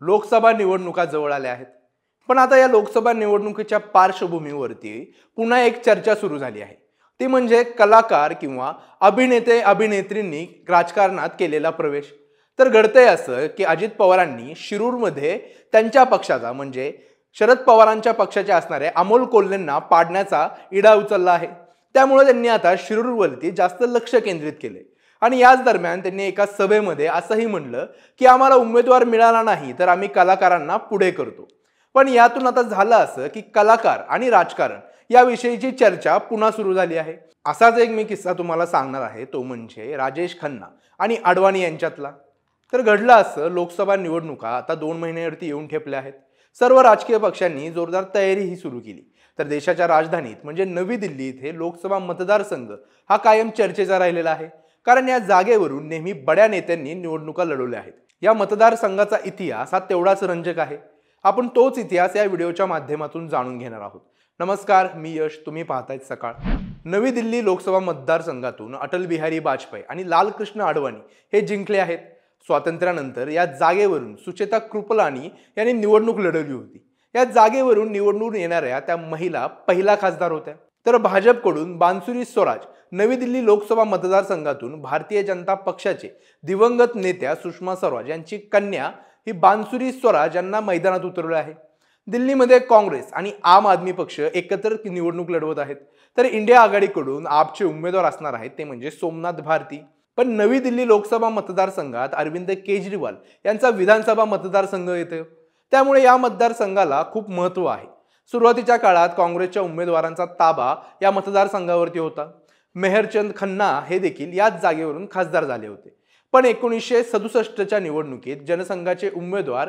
लोकसभा निवडणुका जवळ आल्या आहेत। पण आता या लोकसभा निवडणुकीच्या पार्श्वभूमीवरती पुन्हा एक चर्चा सुरू झाली आहे। ती म्हणजे कलाकार किंवा अभिनेते अभिनेत्रींनी राजकारणात केलेला प्रवेश। तर घडतंय असं की अजित पवारांनी शिरूरमध्ये त्यांच्या पक्षाचा म्हणजे शरद पवारांच्या पक्षाचे असणारे अमोल कोल्हेंना पाडण्याचा इडा उचलला आहे। त्यामुळे त्यांनी आता शिरूरवरती जास्त लक्ष केंद्रित केले आणि याच दरम्यान त्यांनी एका सभेमध्ये असंही म्हणलं की आम्हाला उमेदवार मिळाला नाही तर आम्ही कलाकारांना पुढे करतो। पण यातून आता झालं असं की कलाकार आणि राजकारण याविषयीची चर्चा पुन्हा सुरू झाली आहे। असाच एक मी किस्सा तुम्हाला सांगणार आहे, तो म्हणजे राजेश खन्ना आणि अडवाणी यांच्यातला। तर घडलं असं, लोकसभा निवडणुका आता 2 महिन्यावरती येऊन ठेपल्या आहेत। सर्व राजकीय पक्षांनी जोरदार तयारीही सुरू केली। तर देशाच्या राजधानीत म्हणजे नवी दिल्ली इथे लोकसभा मतदारसंघ हा कायम चर्चेचा राहिलेला आहे, कारण या जागेवरून नेहमी बड्या नेत्यांनी निवडणुका लढवल्या आहेत। या मतदारसंघाचा इतिहास हा तेवढाच रंजक आहे। आपण तोच इतिहास या व्हिडिओच्या माध्यमातून जाणून घेणार आहोत। नमस्कार, मी यश, तुम्ही पाहतायत सकाळ। नवी दिल्ली लोकसभा मतदारसंघातून अटल बिहारी वाजपेयी आणि लालकृष्ण अडवाणी हे जिंकले आहेत। स्वातंत्र्यानंतर या जागेवरून सुचेता कृपलानी यांनी निवडणूक लढवली होती। या जागेवरून निवडणूक येणाऱ्या त्या महिला पहिला खासदार होत्या। तर भाजपकडून बांसुरी स्वराज नवी दिल्ली लोकसभा मतदारसंघातून भारतीय जनता पक्षाचे दिवंगत नेत्या सुषमा स्वराज यांची कन्या ही बांसुरी स्वराज यांना मैदानात उतरवले आहे। दिल्लीमध्ये काँग्रेस आणि आम आदमी पक्ष एकत्र निवडणूक लढवत आहेत। तर इंडिया आघाडीकडून आपचे उमेदवार असणार आहेत ते म्हणजे सोमनाथ भारती। पण नवी दिल्ली लोकसभा मतदारसंघात अरविंद केजरीवाल यांचा विधानसभा मतदारसंघ येतो, त्यामुळे या मतदारसंघाला खूप महत्त्व आहे। सुरुवातीच्या काळात काँग्रेसच्या उमेदवारांचा ताबा या मतदारसंघावरती होता। मेहरचंद खन्ना हे देखील याच जागेवरून खासदार झाले होते। पण 1967च्या निवडणुकीत जनसंघाचे उमेदवार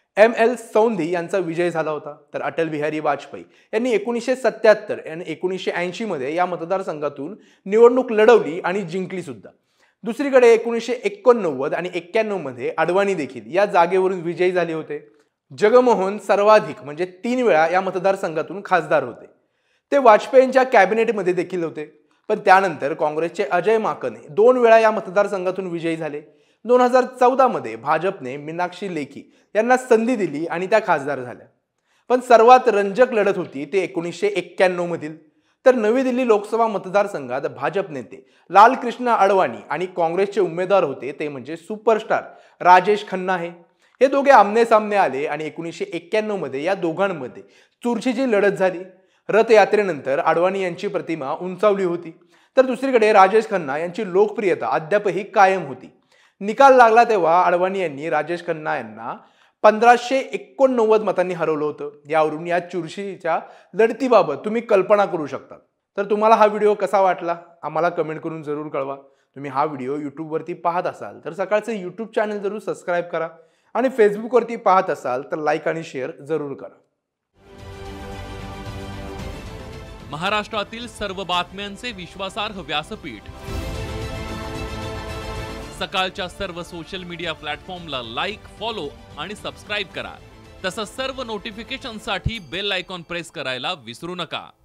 ML सौंधी यांचा विजय झाला होता। तर अटल बिहारी वाजपेयी यांनी 1977 आणि 1980 मध्ये या मतदारसंघातून निवडणूक लढवली आणि जिंकली सुद्धा। दुसरीकडे 1989 आणि 91 मध्ये अडवाणी देखील या जागेवरून विजयी झाले होते। जगमोहन सर्वाधिक म्हणजे 3 वेळा या मतदारसंघातून खासदार होते। ते वाजपेयींच्या कॅबिनेटमध्ये देखील होते। पण त्यानंतर काँग्रेसचे अजय माकने 2 वेळा या मतदारसंघातून विजयी झाले। 2014 मध्ये भाजपने मीनाक्षी लेखी यांना संधी दिली आणि त्या खासदार झाल्या। पण सर्वात रंजक लढत होती ते 1991 मधील। तर नवी दिल्ली लोकसभा मतदारसंघात भाजप नेते लालकृष्ण अडवाणी आणि काँग्रेसचे उमेदवार होते ते म्हणजे सुपरस्टार राजेश खन्ना हे दोघे आमने सामने आले आणि 1991 मध्ये या दोघांमध्ये चुरशीची लढत झाली। रथयात्रेनंतर अडवाणी यांची प्रतिमा उंचावली होती, तर दुसरीकडे राजेश खन्ना यांची लोकप्रियता अद्यापही कायम होती। निकाल लागला तेव्हा अडवाणी यांनी राजेश खन्ना यांना 1589 मतांनी हरवलं होतं। यावरून या चुरशीच्या लढतीबाबत तुम्ही कल्पना करू शकता। तर तुम्हाला हा व्हिडिओ कसा वाटला आम्हाला कमेंट करून जरूर कळवा। तुम्ही हा व्हिडिओ यूट्यूबवरती पाहत असाल तर सकाळचे यूट्यूब चॅनल जरूर सबस्क्राईब करा आणि फेसबुकवरती पाहत असाल तर लाईक आणि शेअर जरूर करा। महाराष्ट्रातील सर्व बातम्यांचे विश्वासार्ह व्यासपीठ, सकाळच्या सर्व सोशल मीडिया प्लॅटफॉर्मला लाईक, फॉलो आणि सबस्क्राईब करा। तसंच सर्व नोटिफिकेशनसाठी बेल आयकॉन प्रेस करायला विसरू नका।